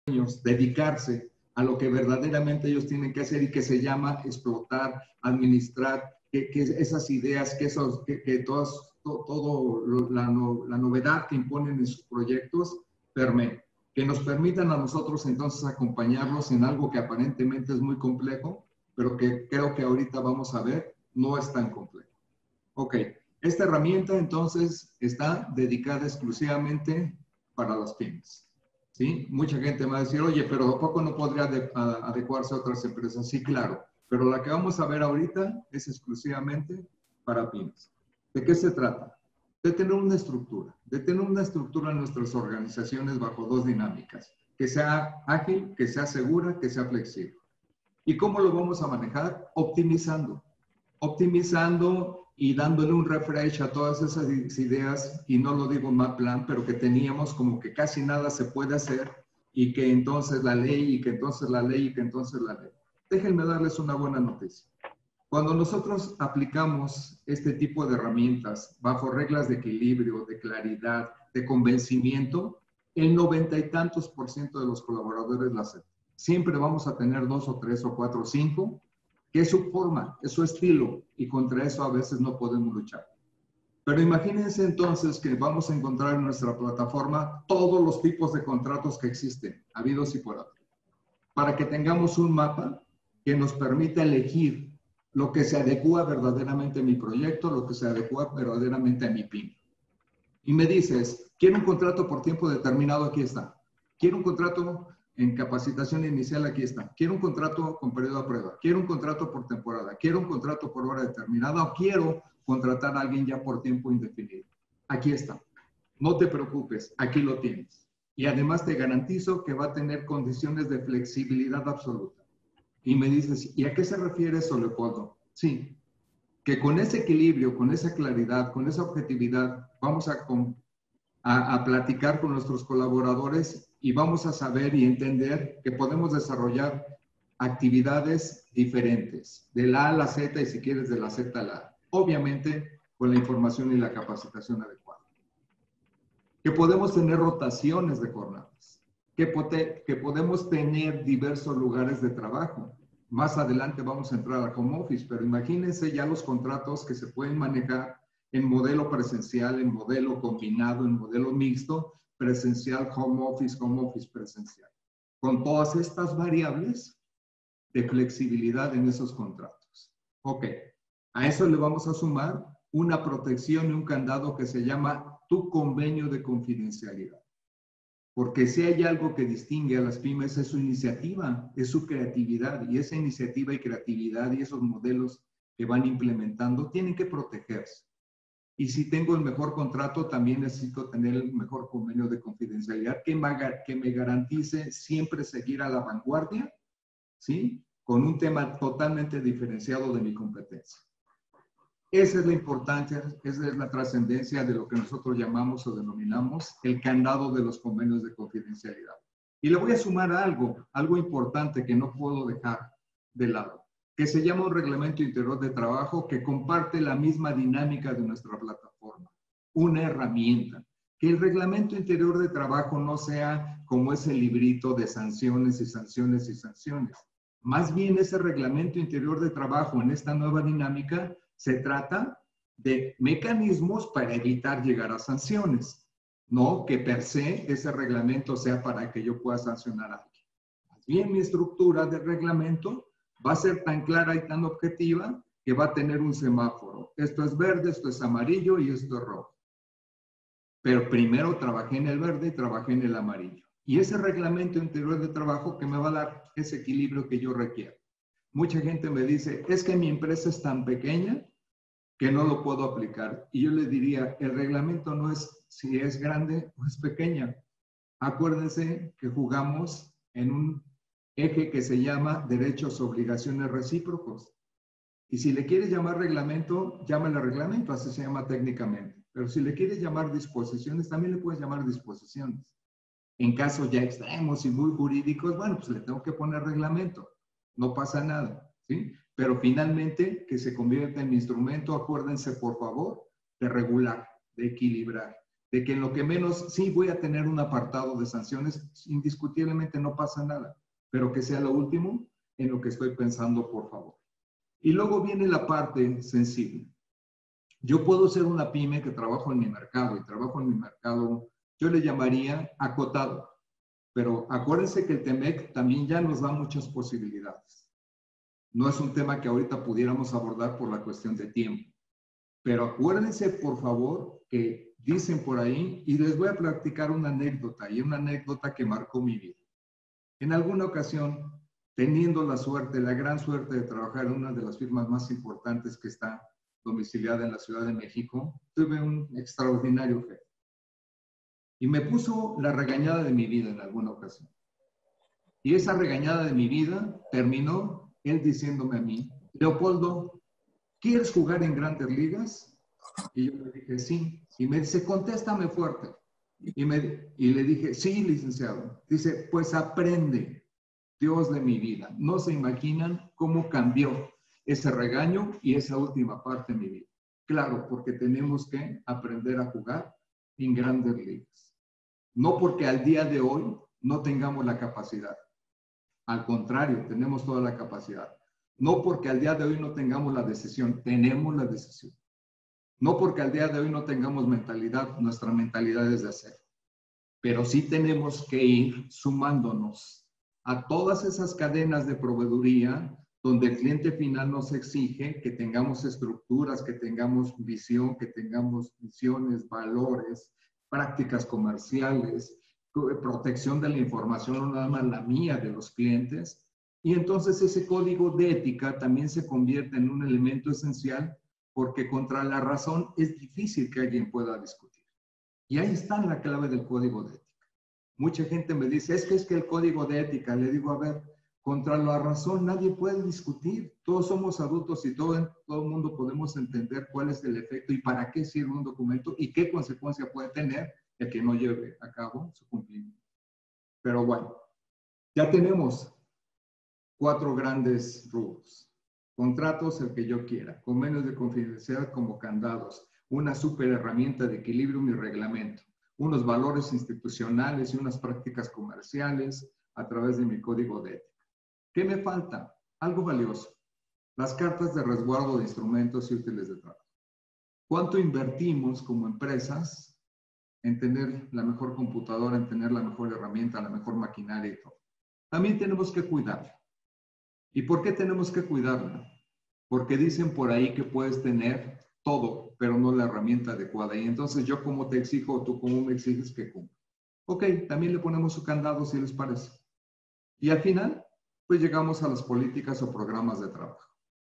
dedicarse a lo que verdaderamente ellos tienen que hacer y que se llama explotar, administrar, que esas ideas, que todo la novedad que imponen en sus proyectos permee, que nos permitan a nosotros entonces acompañarlos en algo que aparentemente es muy complejo, pero que creo que ahorita vamos a ver no es tan complejo. Ok, esta herramienta entonces está dedicada exclusivamente para las pymes. ¿Sí? Mucha gente me va a decir, oye, pero ¿a poco no podría adecuarse a otras empresas? Sí, claro, pero la que vamos a ver ahorita es exclusivamente para pymes. ¿De qué se trata? De tener una estructura, en nuestras organizaciones bajo dos dinámicas, que sea ágil, que sea segura, que sea flexible. ¿Y cómo lo vamos a manejar? Optimizando y dándole un refresh a todas esas ideas, y no lo digo en mal plan, pero que teníamos como que casi nada se puede hacer, y que entonces la ley, y que entonces la ley, y que entonces la ley. Déjenme darles una buena noticia. Cuando nosotros aplicamos este tipo de herramientas bajo reglas de equilibrio, de claridad, de convencimiento, el 90 y tantos % de los colaboradores la aceptan. Siempre vamos a tener 2 o 3 o 4 o 5 que es su forma, es su estilo, y contra eso a veces no podemos luchar. Pero imagínense entonces que vamos a encontrar en nuestra plataforma todos los tipos de contratos que existen, habidos y por haber, para que tengamos un mapa que nos permita elegir lo que se adecua verdaderamente a mi proyecto, lo que se adecua verdaderamente a mi pyme. Y me dices, quiero un contrato por tiempo determinado, aquí está. Quiero un contrato en capacitación inicial, aquí está. Quiero un contrato con periodo de prueba. Quiero un contrato por temporada. Quiero un contrato por hora determinada. O quiero contratar a alguien ya por tiempo indefinido. Aquí está. No te preocupes, aquí lo tienes. Y además te garantizo que va a tener condiciones de flexibilidad absoluta. Y me dices, ¿y a qué se refiere eso, Leopoldo? Sí, que con ese equilibrio, con esa claridad, con esa objetividad, vamos a platicar con nuestros colaboradores y vamos a saber y entender que podemos desarrollar actividades diferentes, de la A a la Z, y si quieres de la Z a la A, obviamente con la información y la capacitación adecuada. Que podemos tener rotaciones de jornadas, que podemos tener diversos lugares de trabajo. Más adelante vamos a entrar a home office, pero imagínense ya los contratos que se pueden manejar en modelo presencial, en modelo combinado, en modelo mixto, presencial, home office, presencial. Con todas estas variables de flexibilidad en esos contratos. Ok, a eso le vamos a sumar una protección y un candado que se llama tu convenio de confidencialidad. Porque si hay algo que distingue a las pymes es su iniciativa, es su creatividad, y esa iniciativa y creatividad y esos modelos que van implementando tienen que protegerse. Y si tengo el mejor contrato, también necesito tener el mejor convenio de confidencialidad que me garantice siempre seguir a la vanguardia, ¿sí? Con un tema totalmente diferenciado de mi competencia. Esa es la importancia, esa es la trascendencia de lo que nosotros llamamos o denominamos el candado de los convenios de confidencialidad. Y le voy a sumar algo importante que no puedo dejar de lado, que se llama un reglamento interior de trabajo que comparte la misma dinámica de nuestra plataforma, una herramienta. Que el reglamento interior de trabajo no sea como ese librito de sanciones y sanciones y sanciones. Más bien ese reglamento interior de trabajo en esta nueva dinámica se trata de mecanismos para evitar llegar a sanciones, no que per se ese reglamento sea para que yo pueda sancionar a alguien. Más bien mi estructura de reglamento va a ser tan clara y tan objetiva que va a tener un semáforo. Esto es verde, esto es amarillo y esto es rojo. Pero primero trabajé en el verde y trabajé en el amarillo. Y ese reglamento interior de trabajo que me va a dar ese equilibrio que yo requiero. Mucha gente me dice, es que mi empresa es tan pequeña que no lo puedo aplicar. Y yo le diría, el reglamento no es si es grande o es pequeña. Acuérdense que jugamos en un eje que se llama derechos, obligaciones recíprocos. Y si le quieres llamar reglamento, llámale reglamento, así se llama técnicamente. Pero si le quieres llamar disposiciones, también le puedes llamar disposiciones. En casos ya extremos y muy jurídicos, bueno, pues le tengo que poner reglamento. No pasa nada, ¿sí? Pero finalmente, que se convierta en mi instrumento, acuérdense, por favor, de regular, de equilibrar. de que en lo que menos sí voy a tener un apartado de sanciones, indiscutiblemente no pasa nada, pero que sea lo último en lo que estoy pensando, por favor. Y luego viene la parte sensible. Yo puedo ser una pyme que trabajo en mi mercado y trabajo en mi mercado, yo le llamaría acotado, pero acuérdense que el TEMEC también ya nos da muchas posibilidades. No es un tema que ahorita pudiéramos abordar por la cuestión de tiempo, pero acuérdense, por favor, que dicen por ahí, y les voy a platicar una anécdota, y una anécdota que marcó mi vida. En alguna ocasión, teniendo la suerte, la gran suerte de trabajar en una de las firmas más importantes que está domiciliada en la Ciudad de México, tuve un extraordinario jefe. Y me puso la regañada de mi vida en alguna ocasión. Y esa regañada de mi vida terminó él diciéndome a mí, Leopoldo, ¿quieres jugar en Grandes Ligas? Y yo le dije, sí. Y me dice, contéstame fuerte. Y le dije, sí, licenciado. Dice, pues aprende, Dios de mi vida. No se imaginan cómo cambió ese regaño y esa última parte de mi vida. Claro, porque tenemos que aprender a jugar en Grandes Ligas. No porque al día de hoy no tengamos la capacidad. Al contrario, tenemos toda la capacidad. No porque al día de hoy no tengamos la decisión, tenemos la decisión. No porque al día de hoy no tengamos mentalidad, nuestra mentalidad es de hacer. Pero sí tenemos que ir sumándonos a todas esas cadenas de proveeduría donde el cliente final nos exige que tengamos estructuras, que tengamos visión, que tengamos visiones, valores, prácticas comerciales, protección de la información, no nada más la mía, de los clientes. Y entonces ese código de ética también se convierte en un elemento esencial porque contra la razón es difícil que alguien pueda discutir. Y ahí está la clave del código de ética. Mucha gente me dice, es que el código de ética, le digo, a ver, contra la razón nadie puede discutir. Todos somos adultos y todo el mundo podemos entender cuál es el efecto y para qué sirve un documento y qué consecuencia puede tener el que no lleve a cabo su cumplimiento. Pero bueno, ya tenemos 4 grandes rubros. Contratos, el que yo quiera. Convenios de confidencialidad como candados. Una súper herramienta de equilibrio, mi reglamento. Unos valores institucionales y unas prácticas comerciales a través de mi código de ética. ¿Qué me falta? Algo valioso. Las cartas de resguardo de instrumentos y útiles de trabajo. ¿Cuánto invertimos como empresas en tener la mejor computadora, en tener la mejor herramienta, la mejor maquinaria y todo? También tenemos que cuidarla. ¿Y por qué tenemos que cuidarla? Porque dicen por ahí que puedes tener todo, pero no la herramienta adecuada. Y entonces yo como te exijo, tú como me exiges que cumpla. Ok, también le ponemos su candado si les parece. Y al final, pues llegamos a las políticas o programas de trabajo.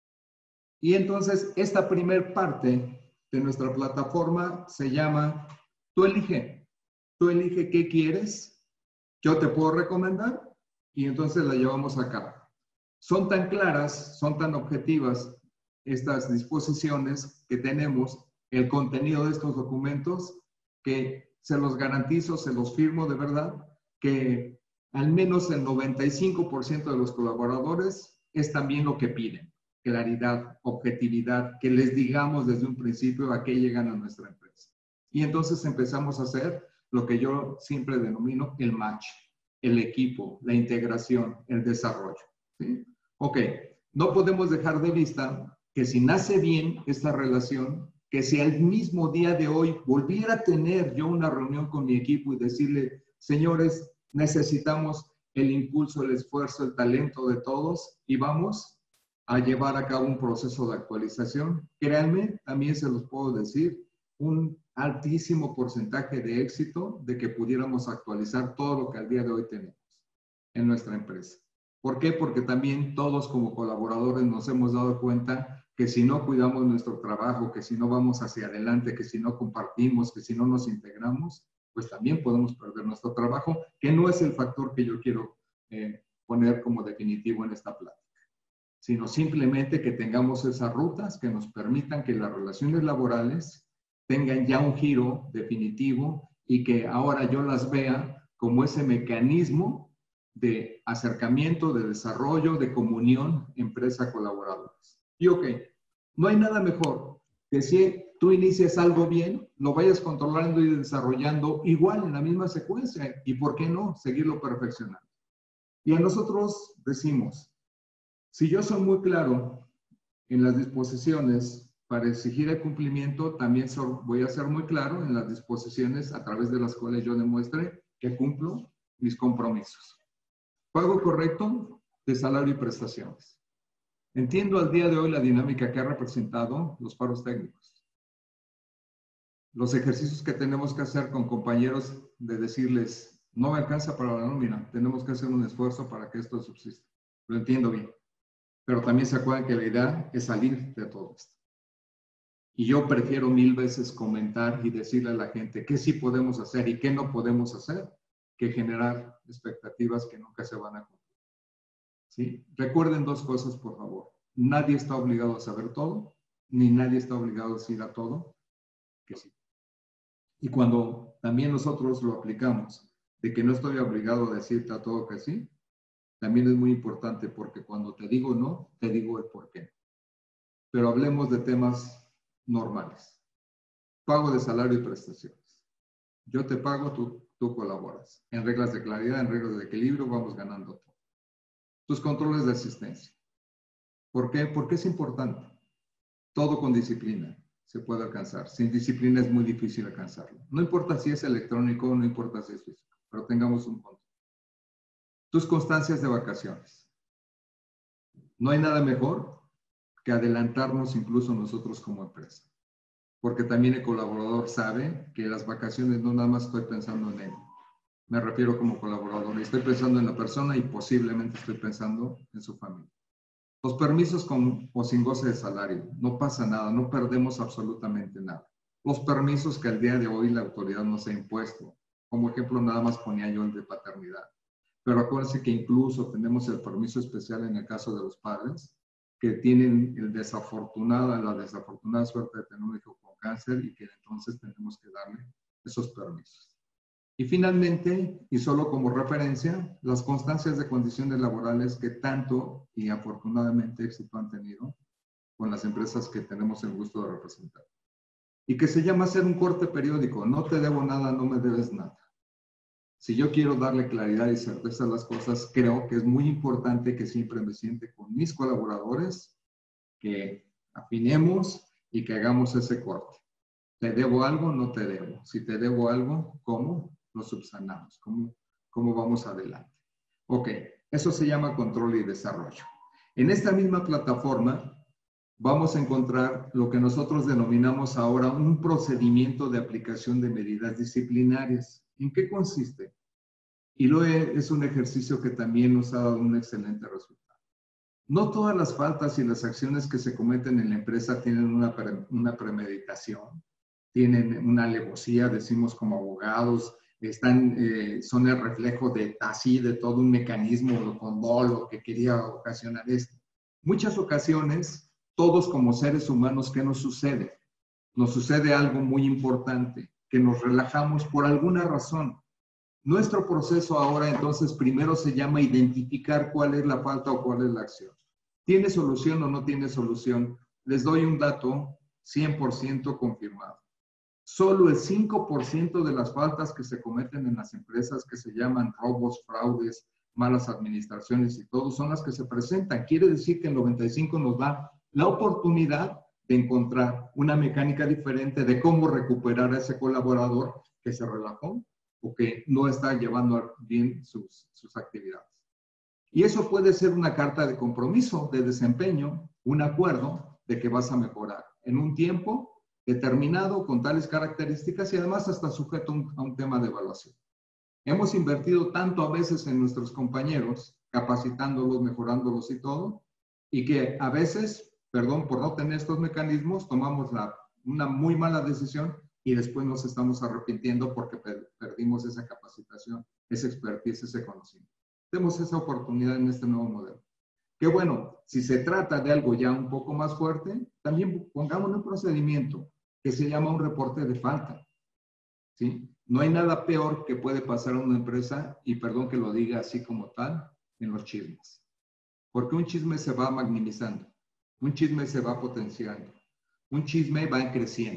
Y entonces esta primer parte de nuestra plataforma se llama Tú elige. Tú elige qué quieres, yo te puedo recomendar y entonces la llevamos a cabo. Son tan claras, son tan objetivas estas disposiciones que tenemos, el contenido de estos documentos, que se los garantizo, se los firmo de verdad, que al menos el 95% de los colaboradores es también lo que piden. Claridad, objetividad, que les digamos desde un principio a qué llegan a nuestra empresa. Y entonces empezamos a hacer lo que yo siempre denomino el match, el equipo, la integración, el desarrollo. ¿Sí? Ok, no podemos dejar de vista que si nace bien esta relación, que si al mismo día de hoy volviera a tener yo una reunión con mi equipo y decirle, señores, necesitamos el impulso, el esfuerzo, el talento de todos y vamos a llevar a cabo un proceso de actualización. Créanme, también se los puedo decir, un altísimo porcentaje de éxito de que pudiéramos actualizar todo lo que al día de hoy tenemos en nuestra empresa. ¿Por qué? Porque también todos como colaboradores nos hemos dado cuenta que si no cuidamos nuestro trabajo, que si no vamos hacia adelante, que si no compartimos, que si no nos integramos, pues también podemos perder nuestro trabajo, que no es el factor que yo quiero poner como definitivo en esta plática, sino simplemente que tengamos esas rutas que nos permitan que las relaciones laborales tengan ya un giro definitivo y que ahora yo las vea como ese mecanismo de acercamiento, de desarrollo, de comunión empresa-colaboradores. Y ok, no hay nada mejor que si tú inicias algo bien, lo vayas controlando y desarrollando igual en la misma secuencia. ¿Y por qué no? Seguirlo perfeccionando. Y a nosotros decimos, si yo soy muy claro en las disposiciones para exigir el cumplimiento, también voy a ser muy claro en las disposiciones a través de las cuales yo demuestre que cumplo mis compromisos. Pago correcto de salario y prestaciones. Entiendo al día de hoy la dinámica que ha representado los paros técnicos. Los ejercicios que tenemos que hacer con compañeros de decirles, no me alcanza para la nómina, tenemos que hacer un esfuerzo para que esto subsista. Lo entiendo bien. Pero también se acuerdan que la idea es salir de todo esto. Y yo prefiero 1000 veces comentar y decirle a la gente qué sí podemos hacer y qué no podemos hacer, que generar expectativas que nunca se van a cumplir. ¿Sí? Recuerden 2 cosas, por favor. Nadie está obligado a saber todo, ni nadie está obligado a decir a todo que sí. Y cuando también nosotros lo aplicamos, de que no estoy obligado a decirte a todo que sí, también es muy importante porque cuando te digo no, te digo el por qué. Pero hablemos de temas normales. Pago de salario y prestaciones. Yo te pago, tú colaboras. En reglas de claridad, en reglas de equilibrio, vamos ganando todo. Tus controles de asistencia. ¿Por qué? Porque es importante. Todo con disciplina se puede alcanzar. Sin disciplina es muy difícil alcanzarlo. No importa si es electrónico, no importa si es físico, pero tengamos un control. Tus constancias de vacaciones. No hay nada mejor que adelantarnos incluso nosotros como empresa. Porque también el colaborador sabe que las vacaciones no nada más estoy pensando en él. Me refiero como colaborador. Estoy pensando en la persona y posiblemente estoy pensando en su familia. Los permisos con o sin goce de salario. No pasa nada, no perdemos absolutamente nada. Los permisos que al día de hoy la autoridad nos ha impuesto. Como ejemplo, nada más ponía yo el de paternidad. Pero acuérdense que incluso tenemos el permiso especial en el caso de los padres, que tienen la desafortunada suerte de tener un hijo con cáncer y que entonces tenemos que darle esos permisos. Y finalmente, y solo como referencia, las constancias de condiciones laborales que tanto y afortunadamente éxito han tenido con las empresas que tenemos el gusto de representar. Y que se llama hacer un corte periódico. No te debo nada, no me debes nada. Si yo quiero darle claridad y certeza a las cosas, creo que es muy importante que siempre me siente con mis colaboradores, que afinemos y que hagamos ese corte. ¿Te debo algo? No te debo. Si te debo algo, ¿cómo lo subsanamos? ¿Cómo vamos adelante? Ok, eso se llama control y desarrollo. En esta misma plataforma vamos a encontrar lo que nosotros denominamos ahora un procedimiento de aplicación de medidas disciplinarias. ¿En qué consiste? Y es un ejercicio que también nos ha dado un excelente resultado. No todas las faltas y las acciones que se cometen en la empresa tienen una premeditación, tienen una alevosía, decimos como abogados, son el reflejo de todo un mecanismo con dolo que quería ocasionar esto. Muchas ocasiones, todos como seres humanos, ¿qué nos sucede? Nos sucede algo muy importante, que nos relajamos por alguna razón. Nuestro proceso ahora entonces primero se llama identificar cuál es la falta o cuál es la acción. ¿Tiene solución o no tiene solución? Les doy un dato 100% confirmado. Solo el 5% de las faltas que se cometen en las empresas que se llaman robos, fraudes, malas administraciones y todo son las que se presentan. Quiere decir que el 95% nos da la oportunidad de encontrar una mecánica diferente de cómo recuperar a ese colaborador que se relajó o que no está llevando bien sus actividades. Y eso puede ser una carta de compromiso, de desempeño, un acuerdo de que vas a mejorar en un tiempo determinado con tales características y además hasta sujeto a un tema de evaluación. Hemos invertido tanto a veces en nuestros compañeros, capacitándolos, mejorándolos y todo, y que a veces, perdón, por no tener estos mecanismos, tomamos una muy mala decisión y después nos estamos arrepintiendo porque perdimos esa capacitación, esa expertise, ese conocimiento. Tenemos esa oportunidad en este nuevo modelo. Que bueno, si se trata de algo ya un poco más fuerte, también pongamos un procedimiento que se llama un reporte de falta. ¿Sí? No hay nada peor que puede pasar a una empresa, y perdón que lo diga así como tal, en los chismes. Porque un chisme se va maximizando, un chisme se va potenciando, un chisme va creciendo.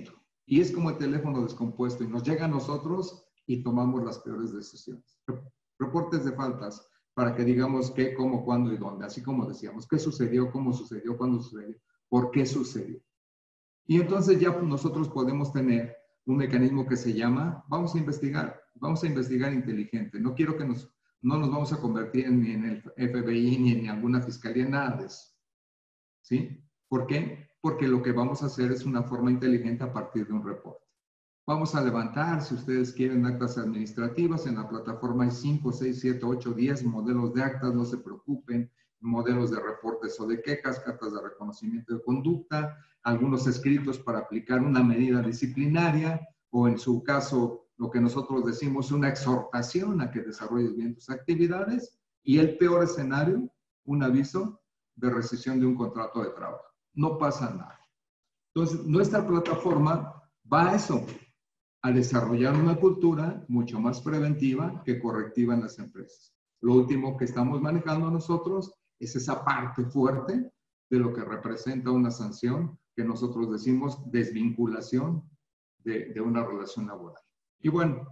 Y es como el teléfono descompuesto y nos llega a nosotros y tomamos las peores decisiones. Reportes de faltas para que digamos qué, cómo, cuándo y dónde. Así como decíamos, qué sucedió, cómo sucedió, cuándo sucedió, por qué sucedió. Y entonces ya nosotros podemos tener un mecanismo que se llama, vamos a investigar inteligente. No quiero que no nos vamos a convertir ni en el FBI ni en alguna fiscalía, nada de eso. ¿Sí? ¿Por qué? Porque lo que vamos a hacer es una forma inteligente a partir de un reporte. Vamos a levantar, si ustedes quieren, actas administrativas. En la plataforma hay 5, 6, 7, 8, 10 modelos de actas, no se preocupen, modelos de reportes o de quejas, cartas de reconocimiento de conducta, algunos escritos para aplicar una medida disciplinaria o en su caso, lo que nosotros decimos, una exhortación a que desarrolles bien tus actividades y el peor escenario, un aviso de rescisión de un contrato de trabajo. No pasa nada. Entonces, nuestra plataforma va a eso, a desarrollar una cultura mucho más preventiva que correctiva en las empresas. Lo último que estamos manejando nosotros es esa parte fuerte de lo que representa una sanción que nosotros decimos desvinculación de una relación laboral. Y bueno,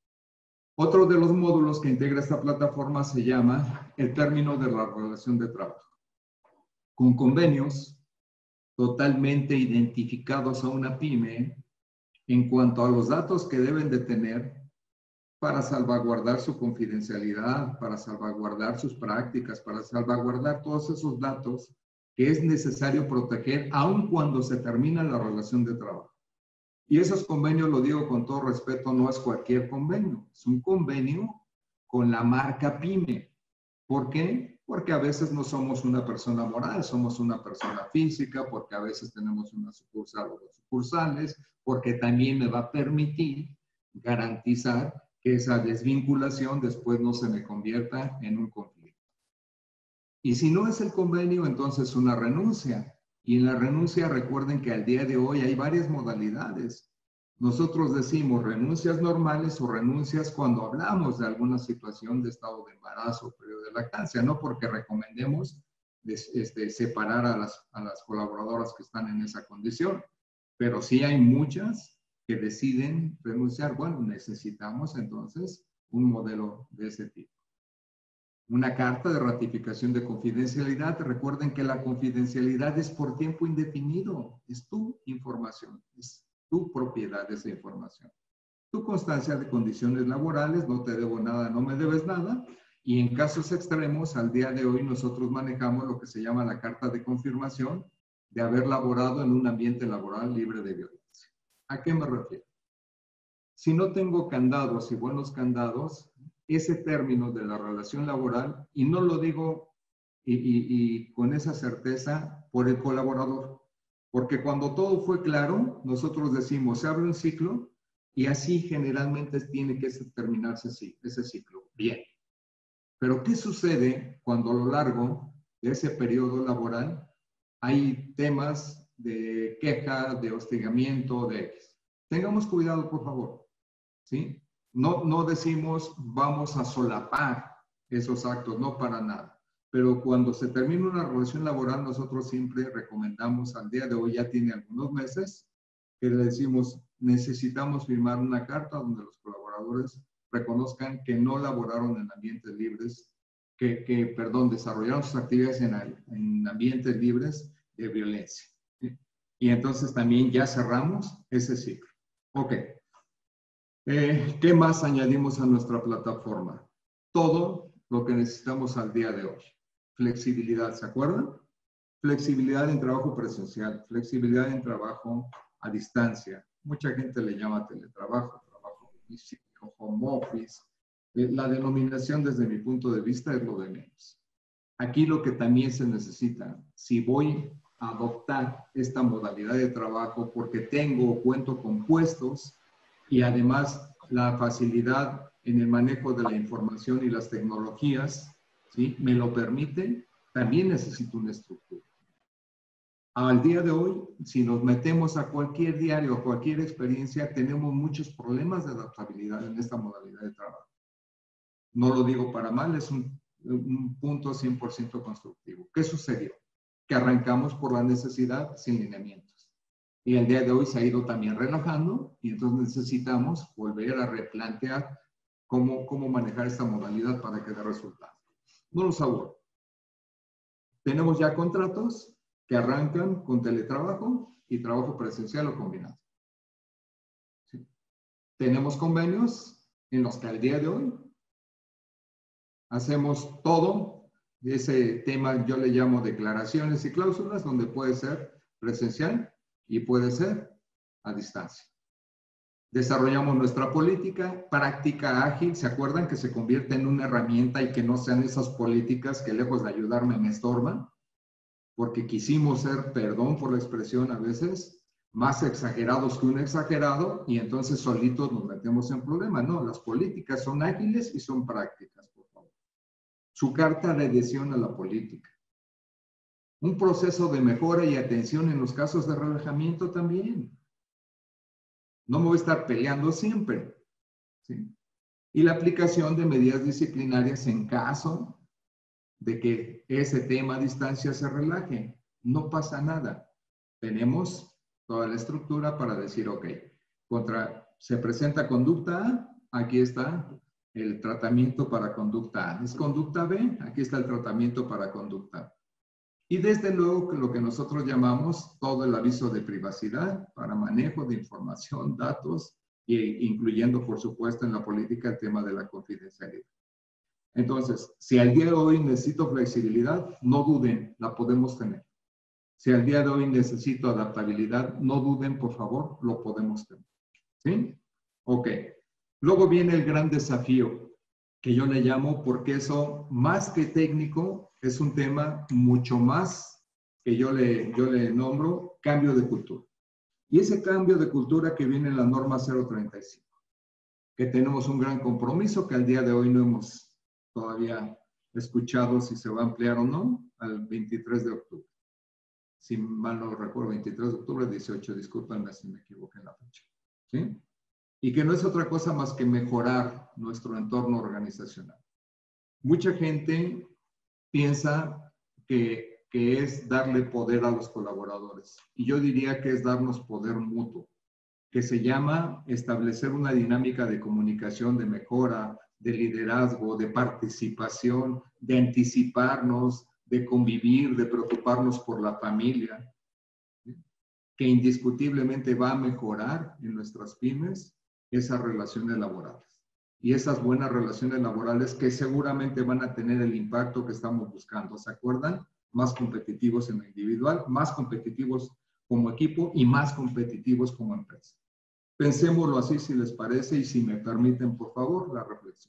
otro de los módulos que integra esta plataforma se llama el término de la relación de trabajo, con convenios totalmente identificados a una pyme en cuanto a los datos que deben de tener para salvaguardar su confidencialidad, para salvaguardar sus prácticas, para salvaguardar todos esos datos que es necesario proteger aun cuando se termina la relación de trabajo. Y esos convenios, lo digo con todo respeto, no es cualquier convenio, es un convenio con la marca pyme. ¿Por qué? Porque a veces no somos una persona moral, somos una persona física, porque a veces tenemos una sucursal o dos sucursales, porque también me va a permitir garantizar que esa desvinculación después no se me convierta en un conflicto. Y si no es el convenio, entonces una renuncia. Y en la renuncia recuerden que al día de hoy hay varias modalidades. Nosotros decimos renuncias normales o renuncias cuando hablamos de alguna situación de estado de embarazo o periodo de lactancia, no porque recomendemos separar a las colaboradoras que están en esa condición, pero sí hay muchas que deciden renunciar. Bueno, necesitamos entonces un modelo de ese tipo. Una carta de ratificación de confidencialidad. Recuerden que la confidencialidad es por tiempo indefinido. Es tu información, es tu propiedad esa información. Tu constancia de condiciones laborales, no te debo nada, no me debes nada. Y en casos extremos, al día de hoy nosotros manejamos lo que se llama la carta de confirmación de haber laborado en un ambiente laboral libre de violencia. ¿A qué me refiero? Si no tengo candados y buenos candados, ese término de la relación laboral, y no lo digo y con esa certeza por el colaborador, porque cuando todo fue claro, nosotros decimos, se abre un ciclo y así generalmente tiene que terminarse ese ciclo. Bien. Pero ¿qué sucede cuando a lo largo de ese periodo laboral hay temas de queja, de hostigamiento, de X? Tengamos cuidado, por favor. ¿Sí? No decimos vamos a solapar esos actos, no para nada. Pero cuando se termina una relación laboral, nosotros siempre recomendamos, al día de hoy ya tiene algunos meses, que le decimos, necesitamos firmar una carta donde los colaboradores reconozcan que no laboraron en ambientes libres, perdón, desarrollaron sus actividades en ambientes libres de violencia. ¿Sí? Y entonces también ya cerramos ese ciclo. Ok. ¿Qué más añadimos a nuestra plataforma? Todo lo que necesitamos al día de hoy. Flexibilidad, ¿se acuerdan? Flexibilidad en trabajo presencial, flexibilidad en trabajo a distancia. Mucha gente le llama teletrabajo, trabajo domicilio, home office. La denominación desde mi punto de vista es lo de menos. Aquí lo que también se necesita, si voy a adoptar esta modalidad de trabajo porque tengo o cuento con puestos y además la facilidad en el manejo de la información y las tecnologías, ¿sí? Me lo permite, también necesito una estructura. Al día de hoy, si nos metemos a cualquier diario, a cualquier experiencia, tenemos muchos problemas de adaptabilidad en esta modalidad de trabajo. No lo digo para mal, es un punto 100% constructivo. ¿Qué sucedió? Que arrancamos por la necesidad sin lineamientos. Y el día de hoy se ha ido también relajando y entonces necesitamos volver a replantear cómo manejar esta modalidad para que dé resultados. No los aburro. Tenemos ya contratos que arrancan con teletrabajo y trabajo presencial o combinado. ¿Sí? Tenemos convenios en los que al día de hoy hacemos todo. Ese tema yo le llamo declaraciones y cláusulas, donde puede ser presencial y puede ser a distancia. Desarrollamos nuestra política, práctica ágil. ¿Se acuerdan que se convierte en una herramienta y que no sean esas políticas que lejos de ayudarme me estorban? Porque quisimos ser, perdón por la expresión a veces, más exagerados que un exagerado y entonces solitos nos metemos en problemas. No, las políticas son ágiles y son prácticas, por favor. Su carta de adhesión a la política. Un proceso de mejora y atención en los casos de relajamiento también. No me voy a estar peleando siempre. ¿Sí? Y la aplicación de medidas disciplinarias en caso de que ese tema a distancia se relaje. No pasa nada. Tenemos toda la estructura para decir, ok, se presenta conducta A, aquí está el tratamiento para conducta A. ¿Es conducta B? Aquí está el tratamiento para conducta A. Y desde luego lo que nosotros llamamos todo el aviso de privacidad para manejo de información, datos, incluyendo, por supuesto, en la política el tema de la confidencialidad. Entonces, si al día de hoy necesito flexibilidad, no duden, la podemos tener. Si al día de hoy necesito adaptabilidad, no duden, por favor, lo podemos tener. ¿Sí? Ok. Luego viene el gran desafío, que yo le llamo, porque eso, más que técnico, es un tema mucho más que yo le nombro cambio de cultura. Y ese cambio de cultura que viene en la norma 035, que tenemos un gran compromiso que al día de hoy no hemos todavía escuchado si se va a ampliar o no al 23 de octubre. Si mal no recuerdo, 23 de octubre, 18, discúlpenme si me equivoqué en la fecha. ¿Sí? Y que no es otra cosa más que mejorar nuestro entorno organizacional. Mucha gente piensa que es darle poder a los colaboradores. Y yo diría que es darnos poder mutuo, que se llama establecer una dinámica de comunicación, de mejora, de liderazgo, de participación, de anticiparnos, de convivir, de preocuparnos por la familia, ¿sí? Que indiscutiblemente va a mejorar en nuestras pymes esas relaciones laborales. Y esas buenas relaciones laborales que seguramente van a tener el impacto que estamos buscando. ¿Se acuerdan? Más competitivos en lo individual, más competitivos como equipo y más competitivos como empresa. Pensémoslo así si les parece y si me permiten, por favor, la reflexión.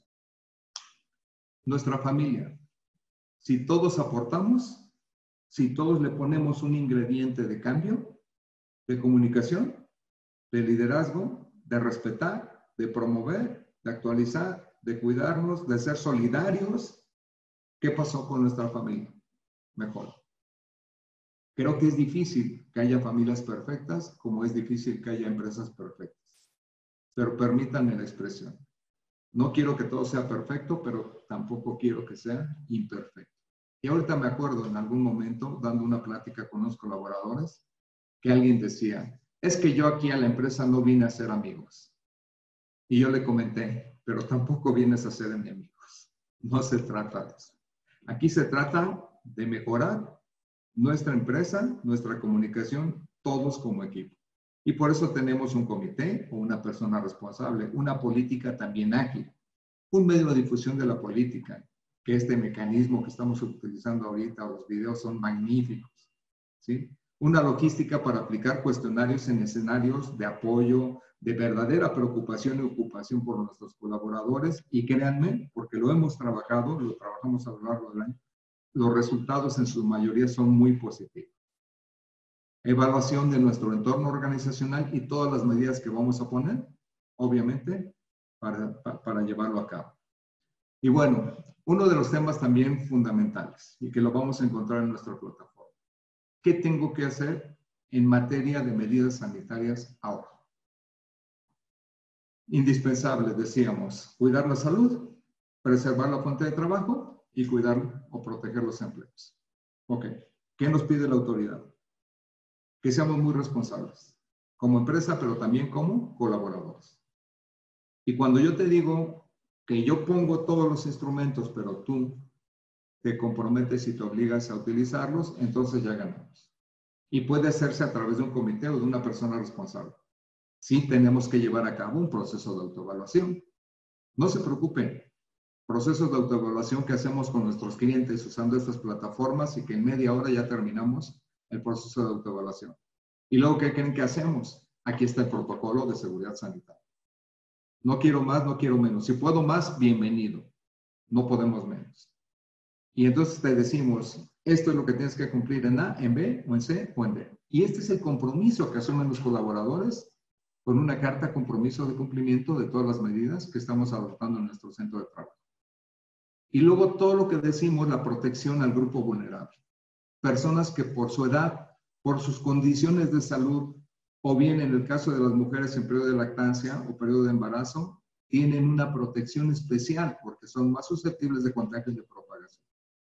Nuestra familia, si todos aportamos, si todos le ponemos un ingrediente de cambio, de comunicación, de liderazgo, de respetar, de promover, de actualizar, de cuidarnos, de ser solidarios, ¿qué pasó con nuestra familia? Mejor. Creo que es difícil que haya familias perfectas, como es difícil que haya empresas perfectas. Pero permítanme la expresión. No quiero que todo sea perfecto, pero tampoco quiero que sea imperfecto. Y ahorita me acuerdo en algún momento, dando una plática con unos colaboradores, que alguien decía, es que yo aquí a la empresa no vine a ser amigos. Y yo le comenté, pero tampoco vienes a ser enemigos. No se trata de eso. Aquí se trata de mejorar nuestra empresa, nuestra comunicación, todos como equipo. Y por eso tenemos un comité o una persona responsable, una política también ágil, un medio de difusión de la política, que este mecanismo que estamos utilizando ahorita, los videos son magníficos, ¿sí? Una logística para aplicar cuestionarios en escenarios de apoyo, de verdadera preocupación y ocupación por nuestros colaboradores. Y créanme, porque lo hemos trabajado, lo trabajamos a lo largo del año, los resultados en su mayoría son muy positivos. Evaluación de nuestro entorno organizacional y todas las medidas que vamos a poner, obviamente, para llevarlo a cabo. Y bueno, uno de los temas también fundamentales y que lo vamos a encontrar en nuestra plataforma. ¿Qué tengo que hacer en materia de medidas sanitarias ahora? Indispensable, decíamos, cuidar la salud, preservar la fuente de trabajo y cuidar o proteger los empleos. Ok, ¿qué nos pide la autoridad? Que seamos muy responsables, como empresa, pero también como colaboradores. Y cuando yo te digo que yo pongo todos los instrumentos, pero tú te comprometes y te obligas a utilizarlos, entonces ya ganamos. Y puede hacerse a través de un comité o de una persona responsable. Sí tenemos que llevar a cabo un proceso de autoevaluación. No se preocupen, procesos de autoevaluación que hacemos con nuestros clientes usando estas plataformas y que en media hora ya terminamos el proceso de autoevaluación. Y luego, ¿qué creen que hacemos? Aquí está el protocolo de seguridad sanitaria. No quiero más, no quiero menos. Si puedo más, bienvenido. No podemos menos. Y entonces te decimos, esto es lo que tienes que cumplir en A, en B, o en C, o en D. Y este es el compromiso que asumen los colaboradores con una carta compromiso de cumplimiento de todas las medidas que estamos adoptando en nuestro centro de trabajo. Y luego todo lo que decimos, la protección al grupo vulnerable. Personas que por su edad, por sus condiciones de salud, o bien en el caso de las mujeres en periodo de lactancia o periodo de embarazo, tienen una protección especial porque son más susceptibles de contagios de propagación.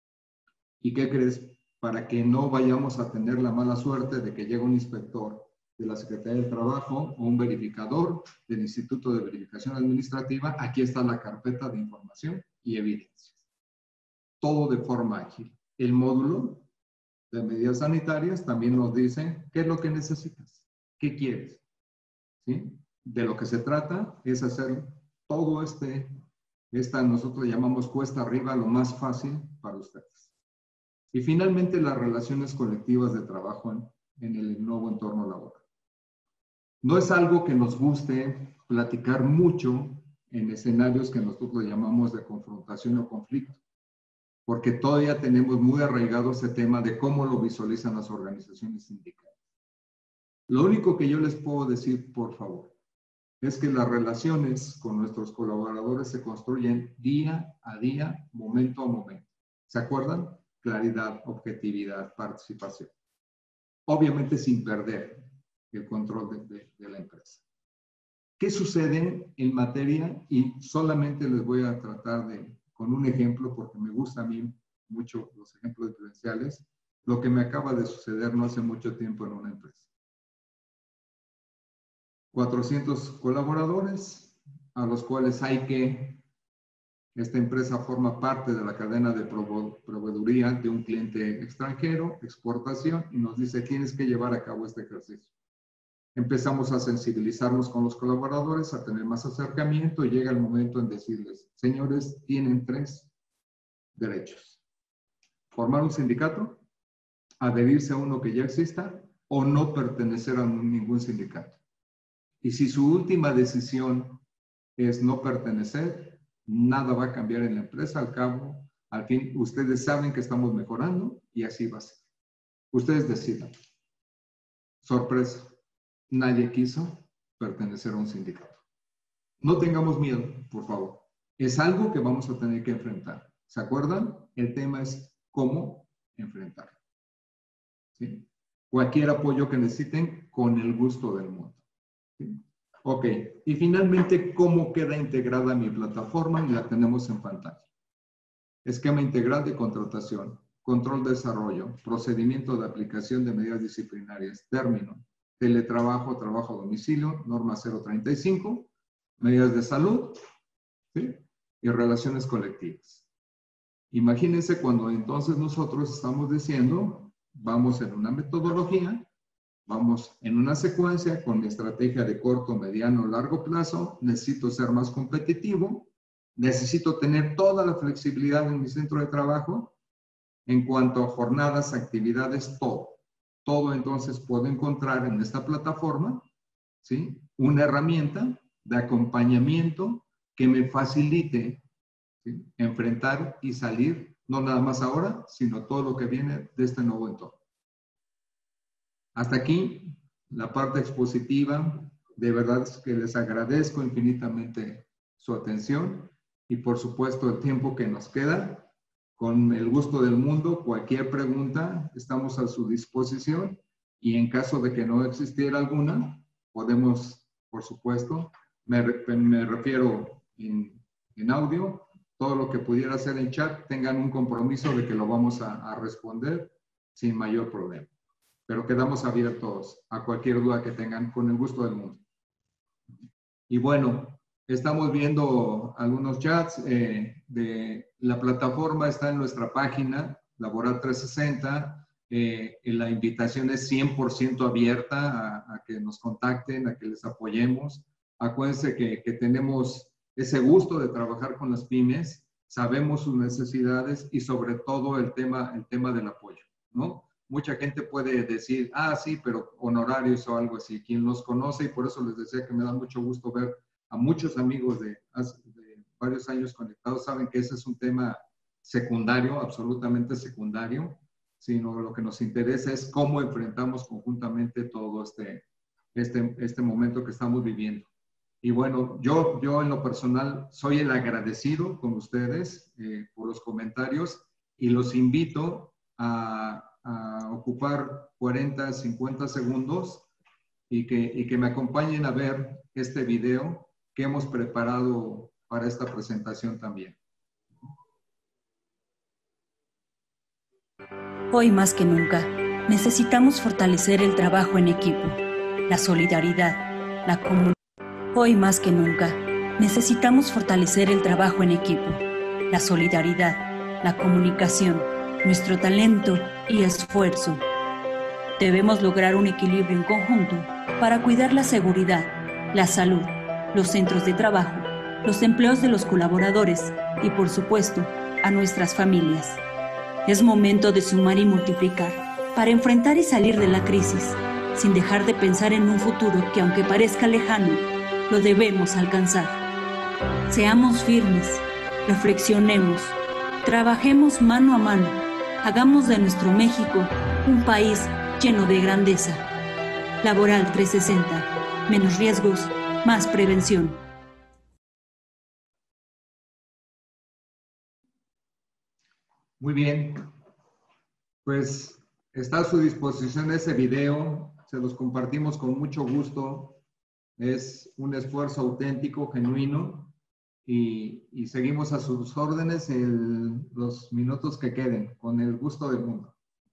¿Y qué crees? Para que no vayamos a tener la mala suerte de que llegue un inspector de la Secretaría del Trabajo o un verificador del Instituto de Verificación Administrativa, aquí está la carpeta de información y evidencias. Todo de forma ágil. El módulo de medidas sanitarias también nos dice qué es lo que necesitas, qué quieres. ¿Sí? De lo que se trata es hacer todo nosotros llamamos cuesta arriba, lo más fácil para ustedes. Y finalmente las relaciones colectivas de trabajo en el nuevo entorno laboral. No es algo que nos guste platicar mucho en escenarios que nosotros llamamos de confrontación o conflicto, porque todavía tenemos muy arraigado ese tema de cómo lo visualizan las organizaciones sindicales. Lo único que yo les puedo decir, por favor, es que las relaciones con nuestros colaboradores se construyen día a día, momento a momento. ¿Se acuerdan? Claridad, objetividad, participación. Obviamente sin perder el control de la empresa. ¿Qué sucede en materia? Y solamente les voy a tratar con un ejemplo, porque me gusta a mí mucho los ejemplos diferenciales, lo que me acaba de suceder no hace mucho tiempo en una empresa. 400 colaboradores, a los cuales esta empresa forma parte de la cadena de proveeduría de un cliente extranjero, exportación, y nos dice, tienes que llevar a cabo este ejercicio. Empezamos a sensibilizarnos con los colaboradores, a tener más acercamiento, y llega el momento en decirles, señores, tienen 3 derechos. Formar un sindicato, adherirse a uno que ya exista, o no pertenecer a ningún sindicato. Y si su última decisión es no pertenecer, nada va a cambiar en la empresa. Al fin, ustedes saben que estamos mejorando y así va a ser. Ustedes decidan. Sorpresa, nadie quiso pertenecer a un sindicato. No tengamos miedo, por favor. Es algo que vamos a tener que enfrentar. ¿Se acuerdan? El tema es cómo enfrentarlo. ¿Sí? Cualquier apoyo que necesiten, con el gusto del mundo. ¿Sí? Ok, y finalmente, ¿cómo queda integrada mi plataforma? Y la tenemos en pantalla. Esquema integral de contratación, control de desarrollo, procedimiento de aplicación de medidas disciplinarias, término, teletrabajo, trabajo a domicilio, norma 035, medidas de salud, ¿sí? Y relaciones colectivas. Imagínense cuando entonces nosotros estamos diciendo, vamos en una metodología, vamos en una secuencia con mi estrategia de corto, mediano, largo plazo. Necesito ser más competitivo. Necesito tener toda la flexibilidad en mi centro de trabajo en cuanto a jornadas, actividades, todo. Todo entonces puedo encontrar en esta plataforma, ¿sí? Una herramienta de acompañamiento que me facilite, ¿sí? Enfrentar y salir, no nada más ahora, sino todo lo que viene de este nuevo entorno. Hasta aquí la parte expositiva. De verdad es que les agradezco infinitamente su atención y por supuesto el tiempo que nos queda. Con el gusto del mundo, cualquier pregunta, estamos a su disposición y en caso de que no existiera alguna, podemos, por supuesto, me refiero en audio, todo lo que pudiera hacer en chat, tengan un compromiso de que lo vamos a responder sin mayor problema. pero quedamos abiertos a cualquier duda que tengan con el gusto del mundo. Y bueno, estamos viendo algunos chats de la plataforma, está en nuestra página, Laboral 360. La invitación es 100% abierta a que nos contacten, a que les apoyemos. Acuérdense que tenemos ese gusto de trabajar con las pymes, sabemos sus necesidades y sobre todo el tema del apoyo, ¿no? Mucha gente puede decir, ah, sí, pero honorarios o algo así. Quien los conoce, y por eso les decía que me da mucho gusto ver a muchos amigos de varios años conectados, saben que ese es un tema secundario, absolutamente secundario, sino lo que nos interesa es cómo enfrentamos conjuntamente todo este momento que estamos viviendo. Y bueno, yo en lo personal soy el agradecido con ustedes por los comentarios y los invito a ocupar 40, 50 segundos y que me acompañen a ver este video que hemos preparado para esta presentación también. Hoy más que nunca, necesitamos fortalecer el trabajo en equipo, la solidaridad, la comunicación. Hoy más que nunca, necesitamos fortalecer el trabajo en equipo, la solidaridad, la comunicación, nuestro talento y esfuerzo. Debemos lograr un equilibrio en conjunto para cuidar la seguridad, la salud, los centros de trabajo, los empleos de los colaboradores y, por supuesto, a nuestras familias. Es momento de sumar y multiplicar para enfrentar y salir de la crisis, sin dejar de pensar en un futuro que, aunque parezca lejano, lo debemos alcanzar. Seamos firmes, reflexionemos, trabajemos mano a mano, hagamos de nuestro México un país lleno de grandeza. Laboral 360, menos riesgos, más prevención. Muy bien, pues está a su disposición ese video, se los compartimos con mucho gusto. Es un esfuerzo auténtico, genuino, y seguimos a sus órdenes los minutos que queden, con el gusto del mundo.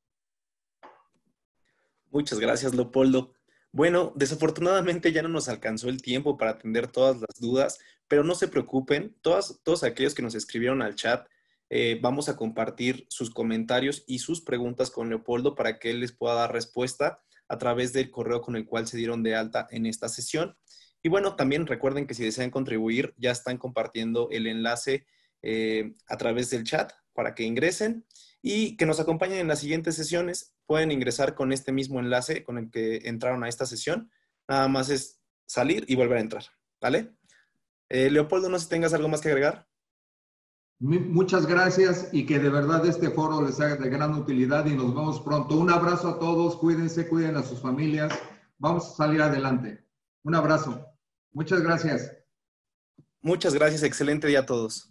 Muchas gracias, Leopoldo. Bueno, desafortunadamente ya no nos alcanzó el tiempo para atender todas las dudas, pero no se preocupen, todos aquellos que nos escribieron al chat, vamos a compartir sus comentarios y sus preguntas con Leopoldo para que él les pueda dar respuesta a través del correo con el cual se dieron de alta en esta sesión. Y bueno, también recuerden que si desean contribuir, ya están compartiendo el enlace a través del chat para que ingresen y que nos acompañen en las siguientes sesiones. Pueden ingresar con este mismo enlace con el que entraron a esta sesión. Nada más es salir y volver a entrar, ¿vale? Leopoldo, no sé si tengas algo más que agregar. Muchas gracias y que de verdad este foro les sea de gran utilidad y nos vemos pronto. Un abrazo a todos, cuídense, cuiden a sus familias. Vamos a salir adelante. Un abrazo. Muchas gracias. Muchas gracias, excelente día a todos.